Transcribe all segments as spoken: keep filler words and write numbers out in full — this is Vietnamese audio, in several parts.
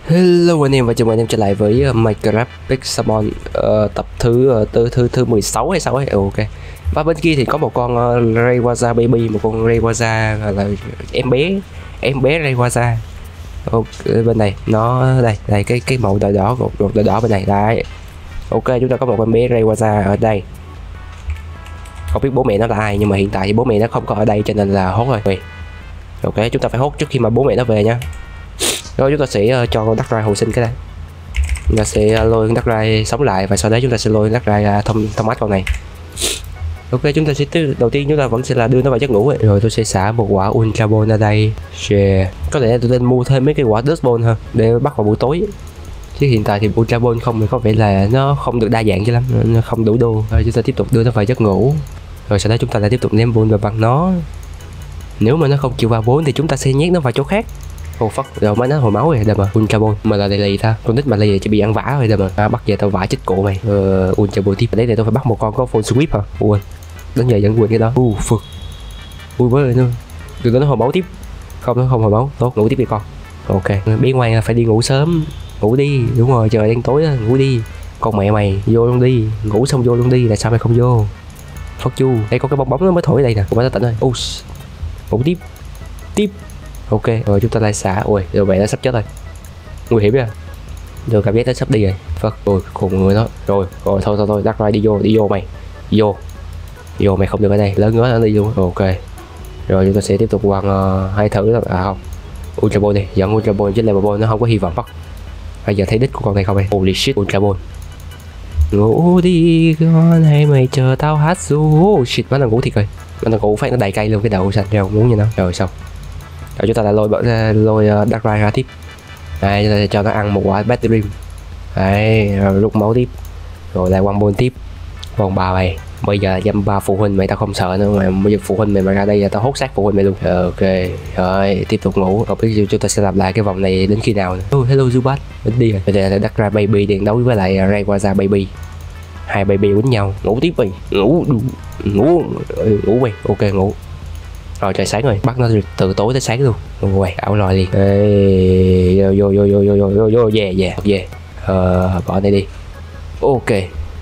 Hello anh em và chào mừng anh em trở lại với uh, Minecraft Pixelmon uh, tập thứ uh, thứ thứ thứ mười sáu hay sao ấy. Ừ, ok. Và bên kia thì có một con uh, Rayquaza baby, một con Rayquaza là, là em bé em bé Rayquaza. Ok, bên này nó đây đây cái cái màu đỏ đỏ một đỏ đỏ bên này đây. Ok, chúng ta có một con bé Rayquaza ở đây. Không biết bố mẹ nó là ai nhưng mà hiện tại thì bố mẹ nó không có ở đây cho nên là hốt rồi. Ok, chúng ta phải hốt trước khi mà bố mẹ nó về nha. Rồi chúng ta sẽ uh, cho con Darkrai hồi sinh cái này. Chúng ta sẽ uh, lôi con Darkrai sống lại và sau đấy chúng ta sẽ lôi Darkrai uh, thông thông mát con này. Ok, chúng ta sẽ từ đầu tiên chúng ta vẫn sẽ là đưa nó vào giấc ngủ ấy. Rồi tôi sẽ xả một quả Ultra Ball ở đây. Yeah. Có lẽ tôi nên mua thêm mấy cái quả Dust Ball ha để bắt vào buổi tối. Chứ hiện tại thì Ultra Ball không thì có vẻ là nó không được đa dạng cho lắm, nó không đủ đồ. Rồi chúng ta tiếp tục đưa nó vào giấc ngủ. Rồi sau đó chúng ta lại tiếp tục ném ball vào bằng nó. Nếu mà nó không chịu vào bốn thì chúng ta sẽ nhét nó vào chỗ khác. Ô phất, rồi mới nói hồi máu rồi đâm mà Ultra Ball mà là lì lì ta, con nít mà lì chỉ bị ăn vả rồi đâm mà à, bắt về tao vả chết cụ mày. Ờ, Ultra Ball tiếp đấy thì tôi phải bắt một con có full sweep hả? Ui, đến giờ vẫn quên cái đó. U phật, ui với nữa, đừng có nó hồi máu tiếp, không nó không hồi máu, tốt ngủ tiếp đi con. Ok, biết ngoan là phải đi ngủ sớm, ngủ đi, đúng rồi trời đang tối đó, ngủ đi. Con mẹ mày vô luôn đi, ngủ xong vô luôn đi, tại sao mày không vô? Phất chu, đây có cái bong bóng nó mới thổi ở đây nè, cũng đã tỉnh rồi. U, ngủ tiếp, tiếp. Ok, rồi chúng ta lại xả. Ui, rồi mẹ nó sắp chết rồi. Nguy hiểm nha. Rồi cảm giác nó sắp đi rồi. Phật, ôi, khùng người nó. Rồi, rồi thôi thôi thôi, Darkrai đi vô, đi vô mày. Đi vô. Đi vô mày không được ở đây, lớn ngớ nó đi vô. Ok. Rồi chúng ta sẽ tiếp tục quăng uh, hai thử đó. À không. Ultra Ball đi, dẫn Ultra Ball chứ Level Ball nó không có hy vọng bắt. Bây giờ thấy đích của con này không em? Holy shit, Ultra Ball. Ngủ đi con hay mày chờ tao hát ru. Oh shit, nó là ngủ thiệt rồi. Nó ngủ phát nó đầy cây luôn cái đầu xanh rau muốn như nó. Rồi xong. Rồi chúng ta lại lôi lôi uh, Darkrai ra tiếp. Đây, chúng ta cho nó ăn một quả Bad Dream. Đấy, rồi rút máu tiếp. Rồi lại quăng ball tiếp. Còn bà mày, bây giờ dăm ba phụ huynh mày tao không sợ nữa mà bây giờ phụ huynh mày mà ra đây là tao hốt xác phụ huynh mày luôn. Ok, rồi tiếp tục ngủ. Không biết chúng ta sẽ làm lại cái vòng này đến khi nào nữa. Oh, hello Zubat, đến đi rồi. Bây giờ là Darkrai baby đang đấu với lại Rayquaza baby. Hai baby quýnh nhau, ngủ tiếp mày, ngủ ngủ ngủ mày. Ok ngủ. Rồi trời sáng rồi, bắt nó từ tối tới sáng luôn. Ui, ảo lòi liền. Ê, vô vô vô vô vô vô vô về về về. Ờ, bỏ đây đi. Ok.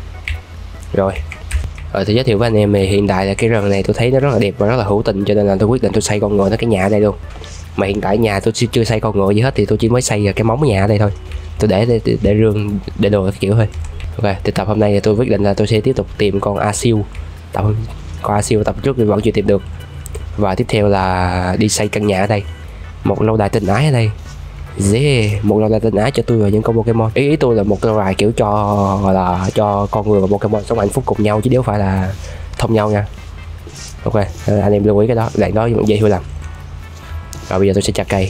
Rồi. Rồi tôi giới thiệu với anh em thì hiện tại là cái rừng này tôi thấy nó rất là đẹp và rất là hữu tình cho nên là tôi quyết định tôi xây con ngựa nó cái nhà ở đây luôn. Mà hiện tại nhà tôi chưa xây con ngựa gì hết thì tôi chỉ mới xây cái móng nhà ở đây thôi. Tôi để để, để, để rương để đồ cái kiểu thôi. Ok, thì tập hôm nay thì tôi quyết định là tôi sẽ tiếp tục tìm con Asil. Tập con Asil tập trước thì vẫn chưa tìm được. Và tiếp theo là đi xây căn nhà ở đây, một lâu đài tình ái ở đây. Yeah, một lâu đài tình ái cho tôi và những con Pokemon. Ý, ý tôi là một lâu đài kiểu cho gọi là cho con người và Pokemon sống hạnh phúc cùng nhau chứ nếu phải là thông nhau nha. Ok, anh em lưu ý cái đó, lại nói dễ hiểu lầm. Rồi bây giờ tôi sẽ chặt cây.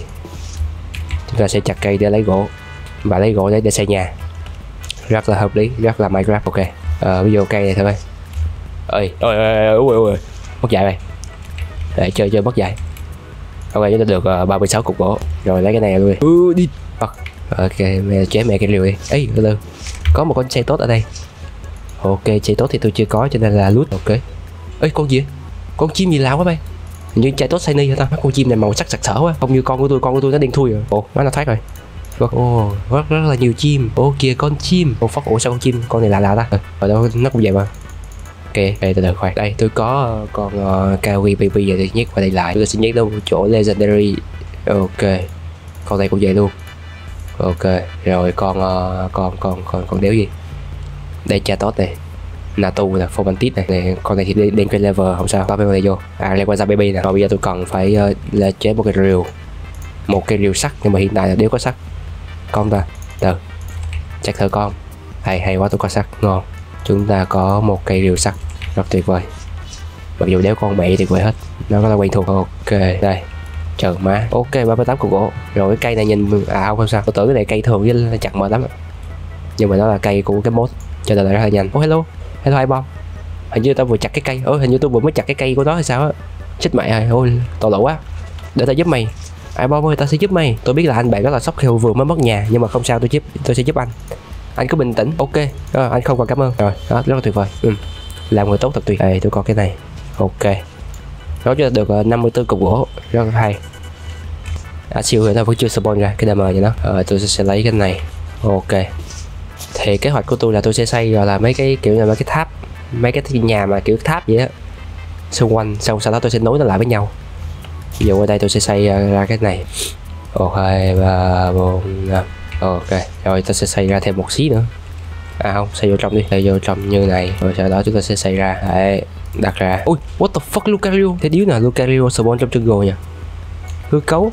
Chúng ta sẽ chặt cây để lấy gỗ và lấy gỗ để để xây nhà. Rất là hợp lý, rất là Minecraft. Ok, ờ, ví dụ cây này thôi. Ơi, ôi ôi ôi ôi, mất dạy rồi. Để chơi chơi mất dạy. Ok, chúng ta được uh, ba mươi sáu cục gỗ. Rồi lấy cái này luôn. Ừ, đi. Ok, mẹ chế mẹ cái rìu đi. Ấy, từ từ. Có một con xe tốt ở đây. Ok, xe tốt thì tôi chưa có cho nên là loot. Ok. Ê, con gì? Con chim gì lao quá bay. Hình như chạy tốt shiny hả ta? Con chim này màu sắc sặc sỡ quá. Không như con của tôi, con của tôi nó đen thui rồi. Ồ, nó thoát rồi. Ồ, rất rất là nhiều chim. Ô kìa con chim. Ồ phóc, ủa sao con chim? Con này lạ lạ ta. Ở đâu nó cũng vậy mà. Ok, đây từ từ khoan. Đây tôi có uh, con uh, Kawi baby giờ thì nhét vào đây lại. Tôi sẽ nhét đâu chỗ legendary. Ok. Con này cũng vậy luôn. Ok, rồi con uh, con con con con đéo gì? Đây Chatot này. Natu nè, Fomantis này. này. Con này thì đen cái level không sao. Bao này vô. À Rayquaza baby nè. Rồi bây giờ tôi cần phải uh, là chế một cái rìu. Một cái rìu sắt nhưng mà hiện tại là đéo có sắt. Con ta. Từ. Chắc thử con. Hay hay quá tôi có sắt, ngon. Chúng ta có một cây rìu sắt rất tuyệt vời. Mặc dù đéo con mẹ tuyệt vời hết, nó có là quen thuộc. Ok, đây chờ má. Ok, ba mươi tám cục gỗ. Rồi cái cây này nhìn à không sao, tôi tưởng cái này cây thường với chặt mệt lắm nhưng mà nó là cây của cái mod cho nên là rất là nhanh. Oh hello, hello hai bom. Hình như tao vừa chặt cái cây. Ôi hình như tôi vừa mới chặt cái cây của nó hay sao á. Chết mẹ rồi, ôi tội lỗi quá. Để tao giúp mày. Ai bom ơi, tao sẽ giúp mày. Tôi biết là anh bạn rất là sốc khi vừa mới mất nhà nhưng mà không sao, tôi giúp tôi sẽ giúp anh. Anh cứ bình tĩnh. Ok, à, anh không cần cảm ơn. Rồi, đó rất là tuyệt vời. Ừ. Làm người tốt thật tuyệt. Đây tôi có cái này. Ok. Đó cho được uh, năm mươi tư cục gỗ, rất là hay. À siêu thì nó vẫn chưa spawn ra cái damage cho nó. Ờ, tôi sẽ, sẽ lấy cái này. Ok. Thì kế hoạch của tôi là tôi sẽ xây gọi là mấy cái kiểu là mấy cái tháp, mấy cái nhà mà kiểu tháp vậy á xung quanh, xong sau đó tôi sẽ nối nó lại với nhau. Ví dụ ở đây tôi sẽ xây ra cái này. Ok, ba, bốn, năm. Ok, rồi tôi sẽ xây ra thêm một xí nữa. À không, xây vô trong đi, xây vô trong như này. Rồi sau đó chúng ta sẽ xây ra. Đấy, đặt ra. Ui, what the fuck Lucario. Thế điếu nào Lucario spawn trong jungle nha. Hư cấu.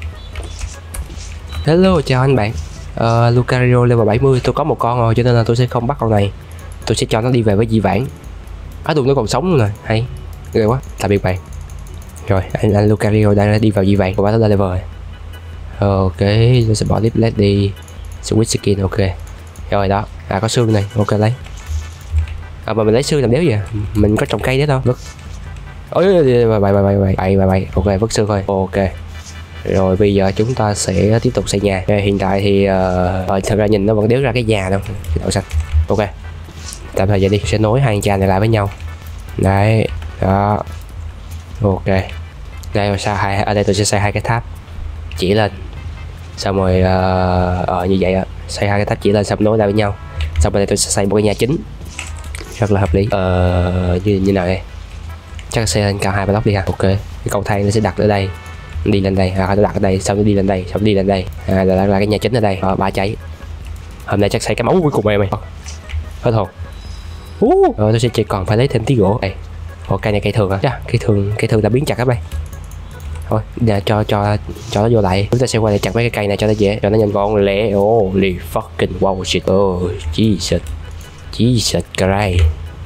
Hello, chào anh bạn. Uh, Lucario level bảy mươi, tôi có một con rồi cho nên là tôi sẽ không bắt con này. Tôi sẽ cho nó đi về với Di Vãng. Á đụng nó còn sống luôn rồi, hay. Ghê quá, tạm biệt bạn. Rồi, anh, anh Lucario đang đi vào Di Vãng, của bác lên level rồi. Ok, tôi sẽ bỏ Deep Led đi. Switch skin, ok. Rồi đó, à có xương này, ok lấy. À mà mình lấy xương làm đéo vậy? Mình có trồng cây đấy đâu. Vứt. Ôi, bày bày bày bày bày bày bày, ok vứt xương thôi. Ok. Rồi bây giờ chúng ta sẽ tiếp tục xây nhà. Rồi, hiện tại thì uh, thật ra nhìn nó vẫn đéo ra cái nhà đâu. Cái đậu xanh. Ok. Tạm thời vậy đi, sẽ nối hai cha này lại với nhau. Đấy, đó. Ok. Đây rồi sao hai ở đây tôi sẽ xây hai cái tháp chỉ lên. Xong rồi ờ uh, uh, như vậy á, xây hai cái tháp chỉ lên xong nối lại với nhau. Xong bên đây tôi sẽ xây một cái nhà chính. Rất là hợp lý. Ờ uh, như như nào đây? Chắc xây lên cao hai block đi ha. Ok. Cái cầu thang nó sẽ đặt ở đây. Đi lên đây, à, nó đặt ở đây, xong nó đi lên đây, xong đi lên đây. À là, là cái nhà chính ở đây. Ờ ba cháy. Hôm nay chắc xây cái máu cuối cùng em ơi. Hết hồn. Uh. Rồi tôi sẽ chỉ còn phải lấy thêm tí gỗ. Đây. Ồ, cây này cây thường á. Dạ, cây thường, cây thường đã biến chặt các bạn. Thôi, để cho cho cho nó vô lại. Chúng ta sẽ qua đây chặt mấy cái cây này cho nó dễ, cho nó nhanh gọn lẹ. Oh, holy fucking wow shit. Oh, Jesus. Jesus Christ.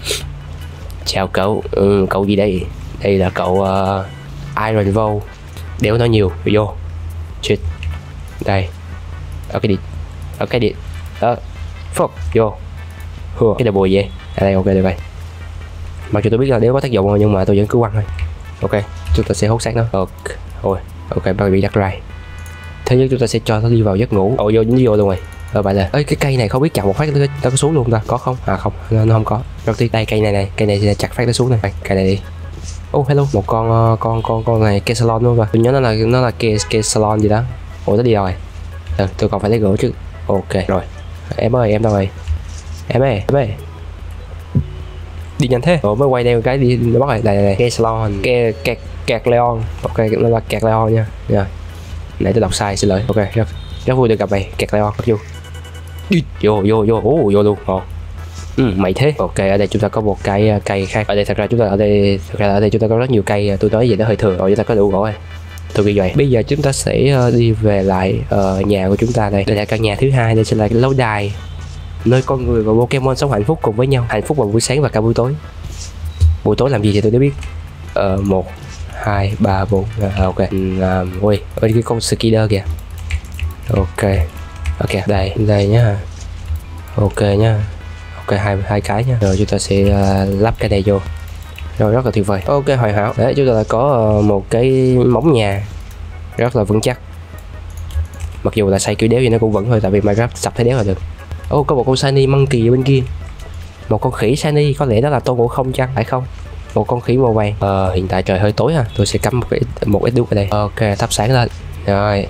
Chào cậu. Ừ, cậu gì đây? Đây là cậu uh, Iron Vow. Đéo nói nhiều, vô. Shit. Đây. Ở cái điện. Ở cái điện. Đó. Fuck, vô. Hùa, cái double vậy. À đây, ok được rồi. Mặc dù tôi biết là đéo có tác dụng rồi nhưng mà tôi vẫn cứ quăng thôi. Ok, chúng ta sẽ hốt xác nó. Ok, thôi, ok, bao bị đắt rai. Thứ nhất chúng ta sẽ cho nó đi vào giấc ngủ. Ồ vô, nó vô luôn rồi. Rồi bạn là, ơi cái cây này không biết chặt một phát nó, nó có xuống luôn ta? Có không? À không, nó, nó không có. Rất tiếc. Đây cây này này, cây này sẽ chặt phát nó xuống này. Cây này đi. Oh hello, một con uh, con con con này cây salon luôn rồi. Tôi nhớ nó là nó là cây cây salon gì đó. Ủa nó đi rồi. Ừ, tôi còn phải lấy gỗ chứ. Ok rồi. Em ơi, em đâu rồi? Em ơi, em ơi. Đi nhanh thế. Ủa mới quay đeo cái đi nó bắt rồi. Đây này, cây salon, cây kẹt kẹt leon. Ok, nó là kẹt leon nha. Rồi. Nãy tôi đọc sai xin lỗi. Ok, rất rất vui được gặp mày, kẹt leon. Vô. Đi. Vô vô vô. Ồ, vô luôn. Ồ. Ừ, mày thế. Ok, ở đây chúng ta có một cái cây khác. Ở đây thật ra chúng ta ở đây thật ra ở đây chúng ta có rất nhiều cây. Tôi nói vậy nó hơi thừa. Rồi chúng ta có đủ gỗ rồi. Tôi ghi vậy. Bây giờ chúng ta sẽ đi về lại uh, nhà của chúng ta đây. Đây là căn nhà thứ hai. Đây sẽ là cái lâu đài nơi con người và Pokemon sống hạnh phúc cùng với nhau. Hạnh phúc vào buổi sáng và cả buổi tối. Buổi tối làm gì thì tôi đã biết. Ờ uh, một hai ba bốn. Ok. Um, ui ơi cái con Skider kìa. Ok. Ok đây đây nhá. Ok nhá. Ok hai hai cái nhá. Rồi chúng ta sẽ uh, lắp cái này vô. Rồi rất là tuyệt vời. Ok hoàn hảo. Đấy chúng ta đã có uh, một cái móng nhà rất là vững chắc. Mặc dù là xây kiểu đéo thì nó cũng vẫn thôi, tại vì Minecraft sập thấy đéo là được. Ô oh, có một con shiny monkey ở bên kia. Một con khỉ shiny, có lẽ đó là Tôn Ngộ Không chăng, phải không? Một con khỉ màu vàng. Ờ hiện tại trời hơi tối ha. Tôi sẽ cắm một cái một ít đuốc ở đây. Ok thắp sáng lên. Rồi.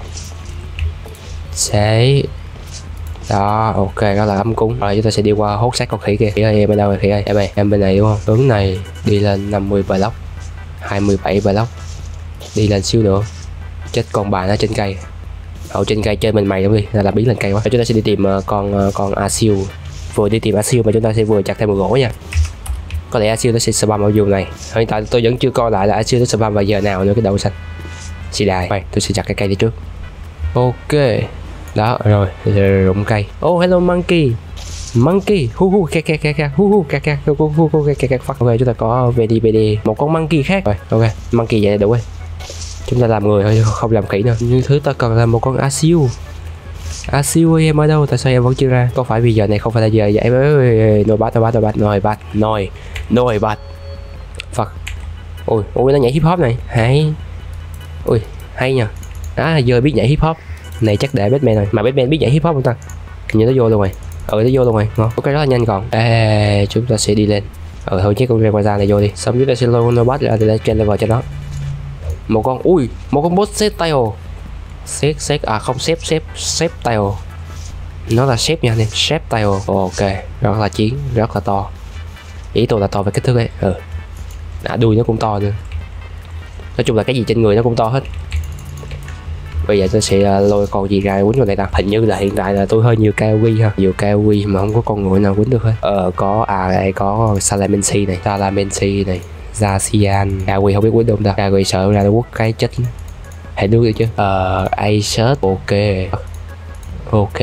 Sẽ đó, ok đó là ấm cúng. Rồi chúng ta sẽ đi qua hốt xác con khỉ kia. Khỉ ơi em ở đâu rồi khỉ ơi? Em ơi, em bên này đúng không? Hướng này đi lên năm mươi block, hai mươi bảy block. Đi lên xíu nữa. Chết con bà nó trên cây. Ở trên cây chơi mình mày đúng đi, là, là biến lên cây quá. Chúng ta sẽ đi tìm uh, con uh, con Asil. Vừa đi tìm Asil mà chúng ta sẽ vừa chặt thêm một gỗ nha. Có lẽ Asil nó sẽ spam ở vùng này. Hiện tại tôi vẫn chưa coi lại là Asil nó spam vào giờ nào nữa cái đậu xanh. Xì đài. Vậy tôi sẽ chặt cái cây đi trước. Ok. Đó rồi, rụng cây. Oh hello monkey. Monkey. Hu hu kẹt kẹt kẹt kẹt. Hu hu kẹt kẹt hu hu hu kẹt kẹt. Ok chúng ta có vê đê vê đê. Một con monkey khác. Rồi, ok. Monkey vậy đủ rồi. Chúng ta làm người thôi không làm khỉ nữa. Nhưng thứ ta cần là một con Asil. Asil ơi em ở đâu? Tại sao em vẫn chưa ra? Có phải bây giờ này không phải là giờ vậy? Nồi bát nồi bát nồi bát nồi bát nồi nồi bát. Phật. Ôi, ôi nó nhảy hip hop này. Hay. Ui, hay nha. Á giờ biết nhảy hip hop. Này chắc để Batman rồi. Mà Batman biết nhảy hip hop không ta? Hình như nó vô luôn rồi. Ừ nó vô luôn rồi. Ngon. Ok rất là nhanh còn. Ê, chúng ta sẽ đi lên. Ừ thôi chiếc con Rayquaza này vô đi. Xong chúng ta sẽ lôi nồi bát ra để trên level cho nó. Một con ui một con boss set tail Xếp xếp à không xếp xếp xếp tail. Nó là xếp nha anh em, xếp tail. Ok, rất là chiến, rất là to. Ý tôi là to về kích thước ấy. Ừ. À, đuôi nó cũng to nữa. Nói chung là cái gì trên người nó cũng to hết. Bây giờ tôi sẽ lôi con gì ra quýnh vào đây ta. Hình như là hiện tại là tôi hơi nhiều ca o vê ha, nhiều ca o vê mà không có con người nào quýnh được hết. Ờ có à đây có Salamency này, Salamency này, Zacian. ca o vê không biết quýnh được không ta. ca o vê sợ ra nó quất cái chết. Hãy nước đi chứ. Ờ Asus. Ok. Ok.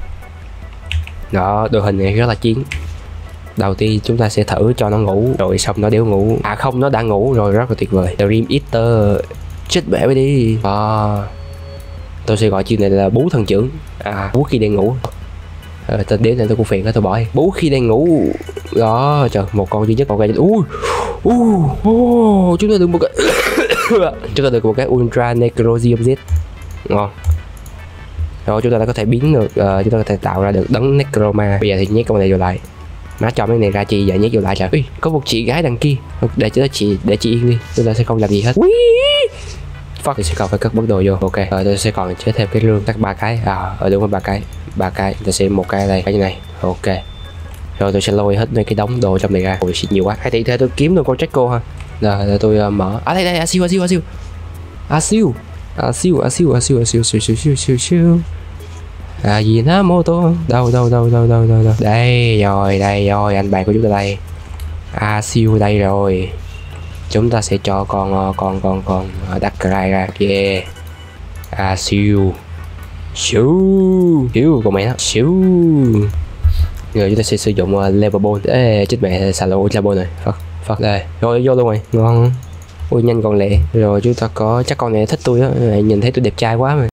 Đó, đội hình này rất là chiến. Đầu tiên chúng ta sẽ thử cho nó ngủ, rồi xong nó đéo ngủ. À không, nó đã ngủ rồi, rất là tuyệt vời. Dream Eater. Chết bể với đi. À, tôi sẽ gọi chiêu này là bú thần trưởng. À, bú khi đang ngủ. À, tên đến này tôi cũng phiền đó, tôi bỏ. Bú khi đang ngủ. Đó, trời, một con duy nhất, một cái. Ui, ui, oh, chúng ta được một cái chúng ta được một cái Ultra Necrosium Z. Ngon. Rồi chúng ta đã có thể biến được, uh, chúng ta có thể tạo ra được đấng Necroma. Bây giờ thì nhét con này vô lại. Má cho mấy này ra chi vậy, nhét vô lại trời. Ui, có một chị gái đằng kia. Để cho chị, để chị yên đi. Chúng ta sẽ không làm gì hết. Ui. Fuck, tôi sẽ còn phải cất bất đồ vô. Ok, rồi tôi sẽ còn chế thêm cái rương chắc ba cái. À, ở đúng rồi, ba cái. Ba cái, tôi sẽ một cái đây, cái như này. Ok. Rồi tôi sẽ lôi hết mấy cái đống đồ trong này ra. Ôi shit, nhiều quá. Hay thì tôi kiếm được con Draco ha. Rồi tôi uh, mở. À đây đây, a siêu a siêu a siêu. A siêu. A siêu a siêu a siêu a siêu siêu siêu siêu siêu siêu. À gì nó mô tô. Đâu đâu đâu đâu đâu đâu đâu. Đây rồi, đây rồi, anh bạn của chúng ta đây. A siêu đây rồi. Chúng ta sẽ cho con con con con Darkrai ra kia. À siêu siêu siêu con mẹ nó siêu. Rồi chúng ta sẽ sử dụng uh, level ball. Ê chết mẹ, xả lộ ultra ball rồi. Phật Phật đây rồi, vô luôn rồi, ngon. Ui nhanh còn lẹ. Rồi chúng ta có chắc con này thích tôi á, nhìn thấy tôi đẹp trai quá mà.